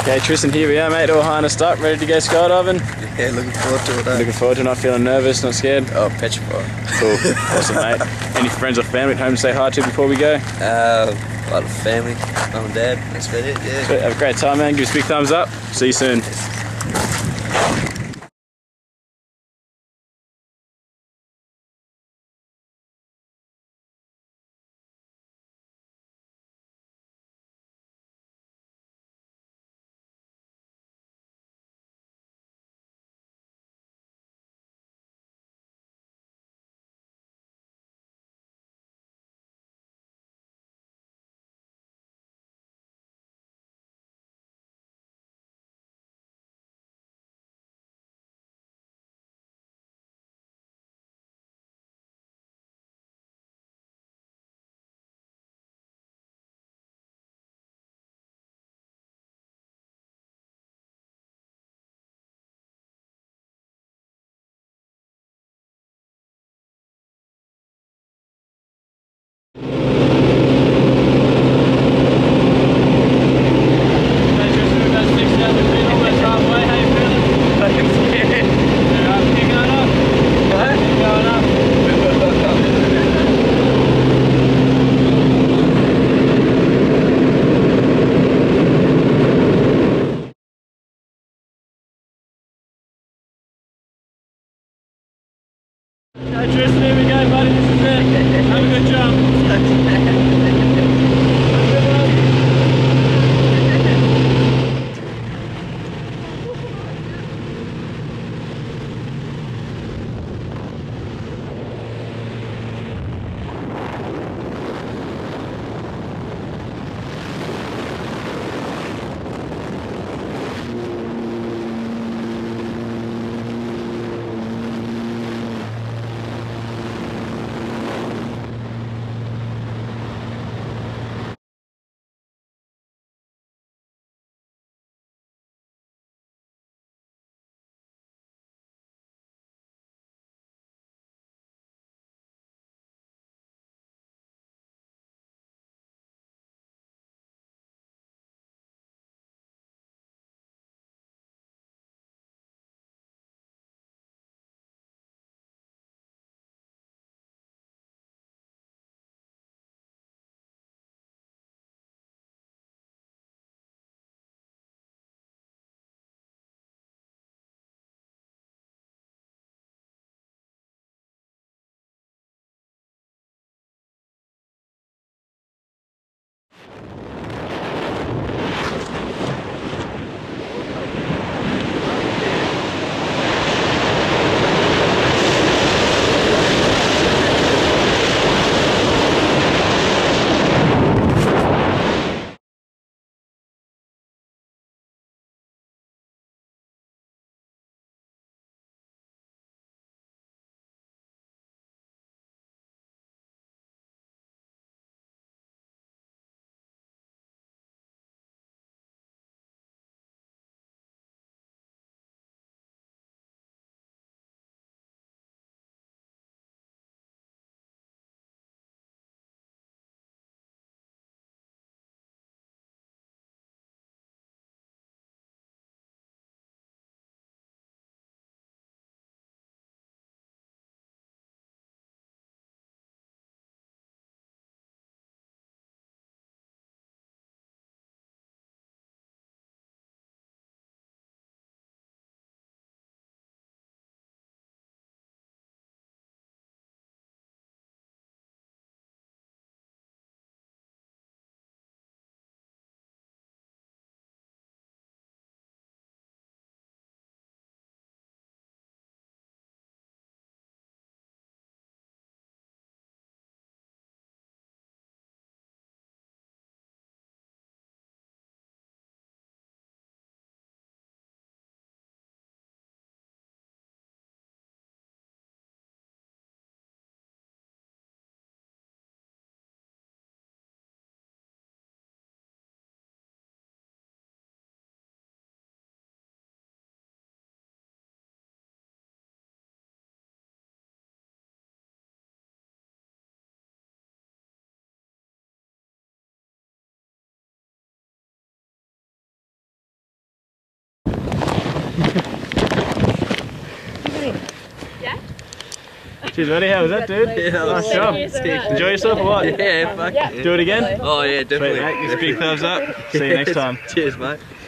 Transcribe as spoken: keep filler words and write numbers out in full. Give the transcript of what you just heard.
Okay, Tristan, here we are, mate. All harnessed up, ready to go skydiving. Yeah, looking forward to it. Eh? Looking forward to it. Not feeling nervous, not scared. Oh, petrified. Cool, awesome, mate. Any friends or family at home to say hi to before we go? Uh, a lot of family, mum and dad. That's about it. Yeah. Sweet. Have a great time, man. Give us a big thumbs up. See you soon. Hey Tristan, here we go, buddy. This is it. Have a good jump. Cheers, buddy. How was that, dude? Yeah, nice thank job. you so much. Enjoy yourself or what? Yeah, fuck Yeah. yeah. Do it again? Oh yeah, Sweet, definitely. mate. Just big thumbs up. See you next time. Cheers, mate.